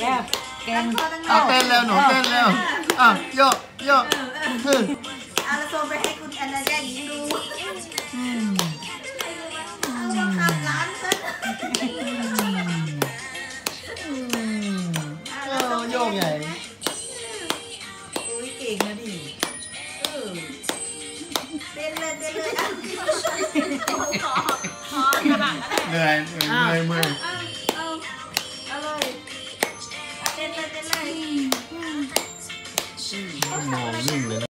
แล้วเก่งเอาเต้นแล้วหนูเต้นแล้วโยกโยกเอาละโซไปให้คุณแอนนาแยกหญิงดูเอาขับร้านซะโยกใหญ่อุ้ยเก่งนะดิเต้นเลยเต้นเลยเหนื่อยเมื่อยเอาเลยเต้นเลยเต้นเลยมองนิ่งเลย